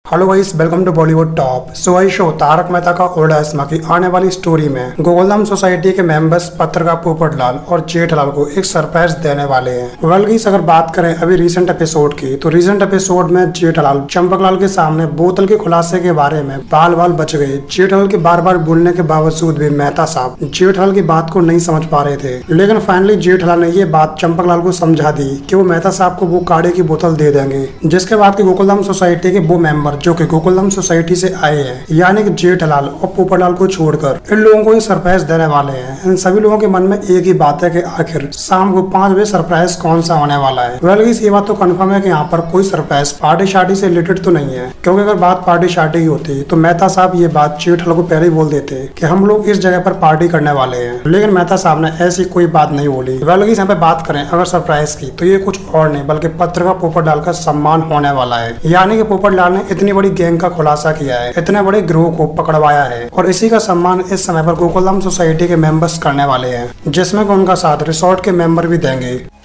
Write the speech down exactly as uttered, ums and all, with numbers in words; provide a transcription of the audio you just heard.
Hello guys, welcome to Bollywood top. So I show Taarak Mehta Ka Ooltah चश्मा की आने वाली स्टोरी में गोकुलधाम सोसाइटी के मेंबर्स पत्रकार पोपटलाल और जेठलाल को एक सरप्राइज देने वाले हैं। वेल गाइस, अगर बात करें अभी रिसेंट एपिसोड की, तो रिसेंट एपिसोड में जेठलाल चंपकलाल के सामने बोतल के खुलासे के बारे में बाल बाल बच गए। जेठलाल के बार बार बोलने के बावजूद भी मेहता साहब जेठलाल की बात को नहीं समझ पा रहे थे, लेकिन फाइनली जेठलाल ने ये बात चंपकलाल को समझा दी कि वो मेहता साहब को वो काढ़े की बोतल दे देंगे। जिसके बाद की गोकुलधाम सोसाइटी के वो मेंबर जो कि गोकुलधाम सोसाइटी से आए हैं, यानी कि जेठलाल और पोपटलाल को छोड़कर इन लोगों को ही सरप्राइज देने वाले हैं। इन सभी लोगों के मन में एक ही बात है कि आखिर शाम को पांच बजे सरप्राइज कौन सा होने वाला है। वेल गाइस, ये बात तो कंफर्म है कि यहाँ पर कोई सरप्राइज पार्टी शार्टी से रिलेटेड तो नहीं है, क्योंकि अगर बात पार्टी शार्टी की होती तो मेहता साहब ये बात जेठलाल को पहले ही बोल देते कि हम लोग इस जगह पर पार्टी करने वाले हैं, लेकिन मेहता साहब ने ऐसी कोई बात नहीं बोली। वेल गाइस, यहाँ पे बात करें अगर सरप्राइज की, तो ये कुछ और नहीं बल्कि पत्रकार पोपटलाल का सम्मान होने वाला है। यानी कि पोपटलाल ने इतनी बड़ी गैंग का खुलासा किया है, इतने बड़े गिरोह को पकड़वाया है, और इसी का सम्मान इस समय पर गोकुलधाम सोसाइटी के मेंबर्स करने वाले हैं, जिसमें उनका साथ रिसोर्ट के मेंबर भी देंगे।